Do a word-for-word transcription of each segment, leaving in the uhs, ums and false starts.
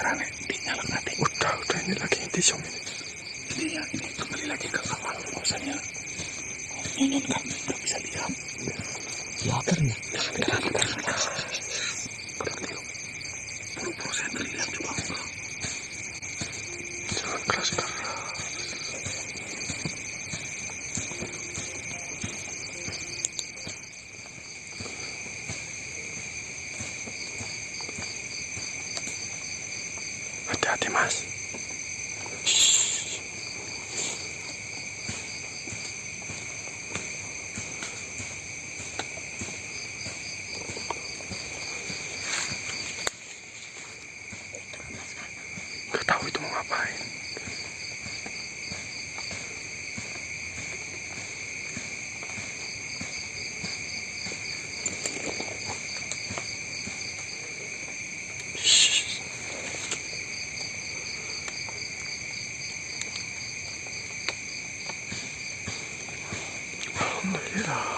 sekarang nih dinyalakan nanti. Udah, udah ini lagi inti zoom ini. Ini ya, ini kembali lagi ke awal bahwasanya nonton kan nggak bisa lihat. Ya karena jangan keras keras. Berarti puluh persen terlihat juga enggak. Jangan keras keras. Hati-hati mas. Gak tahu itu mau ngapain. Alhamdulillah.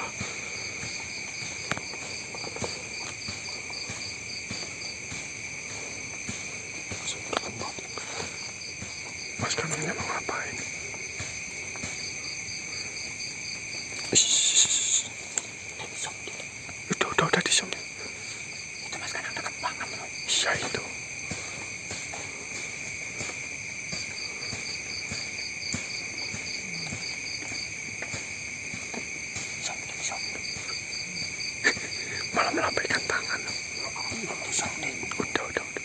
Mas kamu ini mau ngapain? Udah, udah, udah di zoom. Itu mas kan ada kembangan loh. Iya itu. Zoom, zoom. Malah melambaikan tangan. Itu zoom deh. Udah, udah, udah.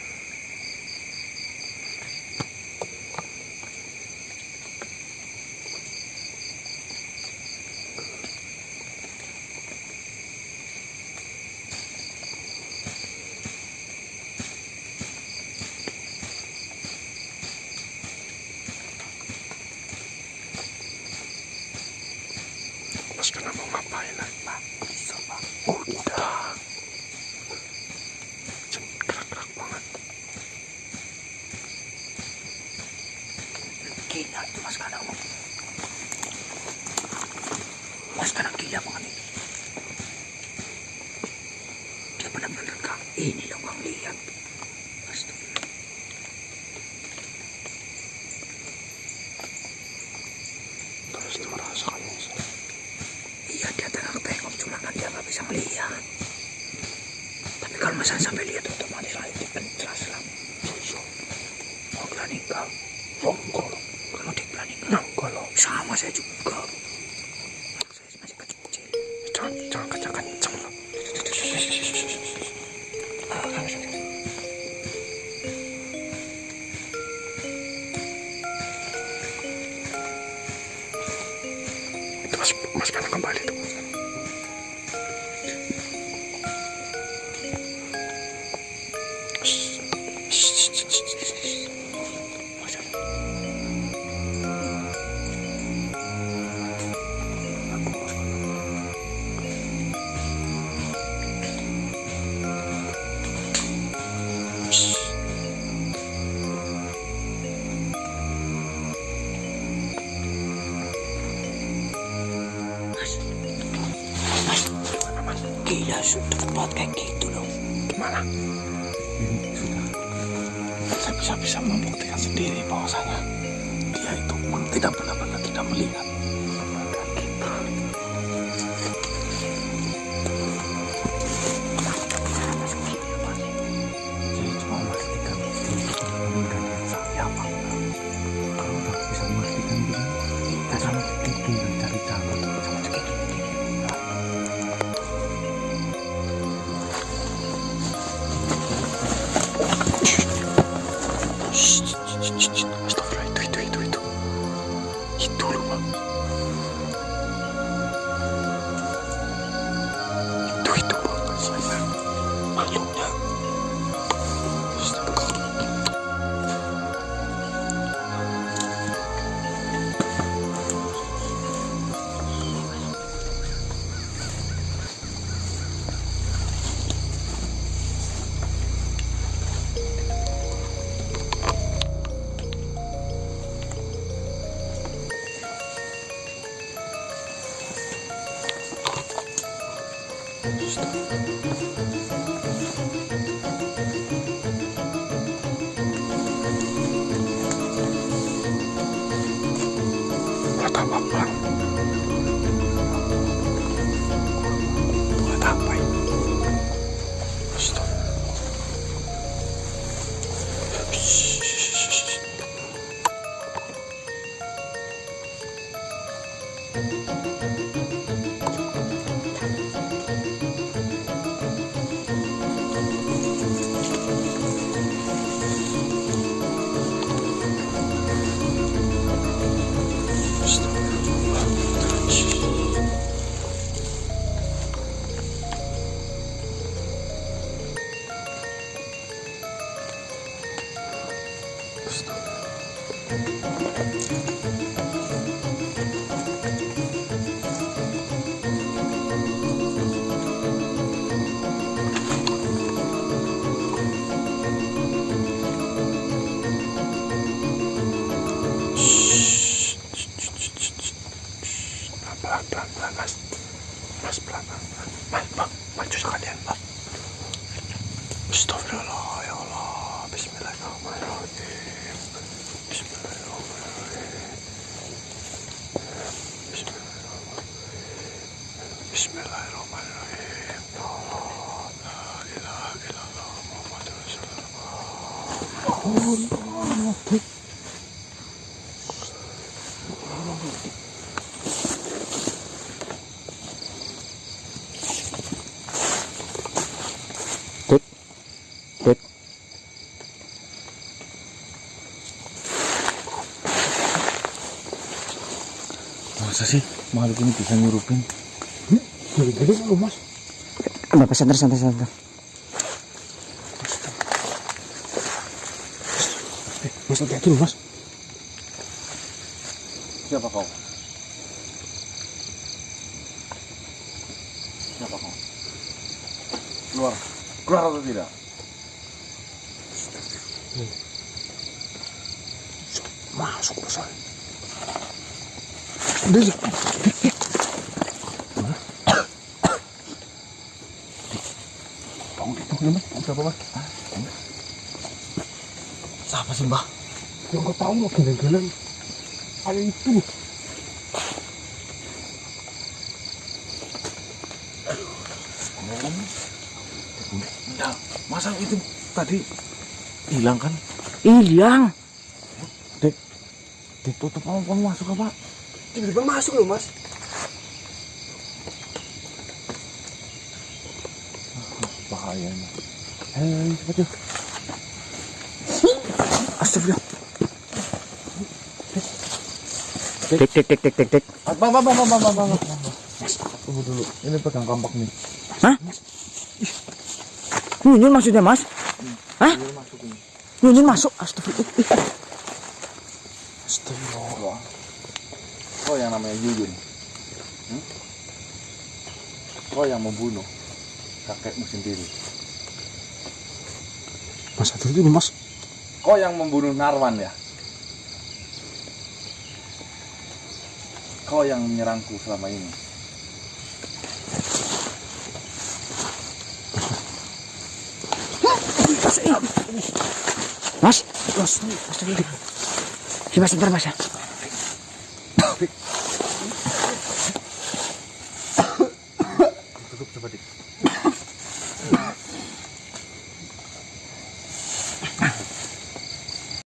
Mas kena mau ngapain lagi? Pak, bisa pak. Udah. Jangan gerak-gerak banget. Gila itu mas kadang. Mas kadang gila banget ini. Dia benar-benar kang ini loh kang lihat. Astagfirullah. Terus tuh rasakan mas. Iya dia tengah tengok cuma kan dia nggak bisa melihat. Tapi kalau misalnya sampai lihat otomatis lah itu pencas lah. Mau berani enggak? Oh, enggak loh. Kalau dia berani enggak? Enggak loh. Sama saya juga. Saya masih kecil. Jangan, jangan kencang-kencang loh. Ah, kan, kan. Itu mas, mas kena kembali tuh. Gila sudah tempat kayak gitu loh. Gimana? Ini sudah. Saya bisa-bisa membuktikan sendiri bahwasanya dia itu tidak benar-benar tidak melihat. Kita. Jadi cuma memastikan meninggalkan saya apa enggak. Kalau tak bisa memastikan dia, kita sama itu cari cara untuk bisa memastikan. Astagfirullah, itu, itu, itu, itu. Itu loh, Pak. Pelan-pelan mas, mas pelan-pelan, mas bang, maju sekalian mas. Astagfirullah ya Allah, Bismillahirrahmanirrahim, Bismillahirrahmanirrahim, Bismillahirrahmanirrahim, Bismillahirrahmanirrahim. Ya Allah, la ilaha illallah Muhammadur Rasulullah. Allah. Dek. Masa sih makhluk ini bisa nyurupin? Hmm? Gede-gede lu mas. Bapak santai santai santai. Eh, mas hati-hati lu mas. Siapa kau? Siapa kau? Keluar. Keluar atau tidak? Hmm. Masuk ke sana. Dia. Bangun itu, ya mas. Siapa mas? Siapa sih mbak? Yang kau tahu lo gelen-gelen. Ada itu. Nah, masa itu tadi hilang kan? Hilang. Dek, ditutup mau kamu masuk apa? Tiba-tiba masuk loh mas. Bahaya ini. Hei, cepat yuk. Astagfirullah. Tek tek tek tek tek tek. Bang, bang, bang, bang, bang, bang, bang. Mas, tunggu dulu. Ini pegang kampak nih. Hah? Nyunyun maksudnya mas? Hah? Masuk ini. Nyunyun masuk. Astagfirullah. Astagfirullah. Kau yang namanya Yuyun. Hmm? Kau yang membunuh kakekmu sendiri. Mas hati dulu mas. Kau yang membunuh Narwan ya? Kau yang menyerangku selama ini. Mas, mas, astagfirullah. Mas, bentar mas ya.